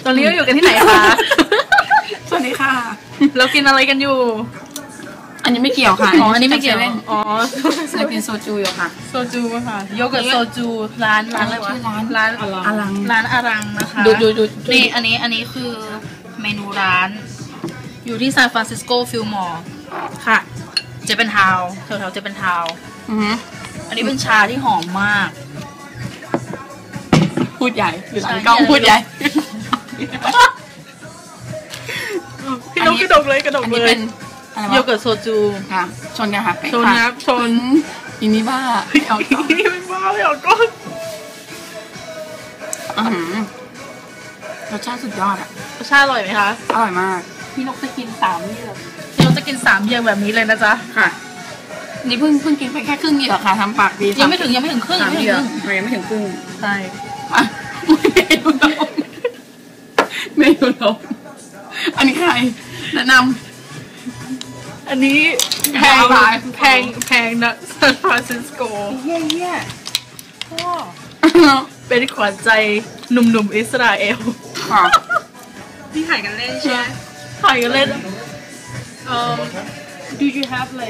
ตอนนี้เราอยู่กันที่ไหนคะสวัสดีค่ะเรากินอะไรกันอยู่อันนี้ไม่เกี่ยวค่ะอ๋ออันนี้ไม่เกี่ยวเล่นอ๋อเรากินโซจูอยู่ค่ะโซจูค่ะโยเกิร์ตโซจูร้านอะไรวะชื่อร้านร้านอารังร้านอารังนะคะดูนี่อันนี้คือเมนูร้าน อยู่ที่ซานฟรานซิสโกฟิลมอร์ค่ะเจเป็นทาวแถวๆเจเป็นทาวอือหืออันนี้เป็นชาที่หอมมากพูดใหญ่อยู่หลังกล้องพูดใหญ่พี่นกกระดกเลยกระดกอันเลนี้ยเป็นอะไรโยวะเกิร์ตโซจูค่ะ ชนกันค่ะชนครับชนอินี่บ้าเอาต่อนี่ไม่บ้าเลยเหรอก็อื้อหือรสชาติสุดยอดอ่ะรสชาติอร่อยไหมคะอร่อยมาก พี่นกจะกิน3นี่เลยเราจะกิน3 อย่างแบบนี้เลยนะจ๊ะค่ะ นี่เพิ่งกินไปแค่ครึ่งเดียวค่ะทำปากดียังไม่ถึงครึ่งยังไม่ถึงครึ่งยังไม่ถึงครึ่งใช่อ่ะเมนูลมอันนี้ใครแนะนอันนี้แพงเอาไปแพงนะซานฟรานซิสโกำเยี่ยเป็นขวัญใจหนุ่มๆอิสราเอลค่ะที่ถ่ายกันเล่นใช่ไหมถ่ายกันเล่นDo you have like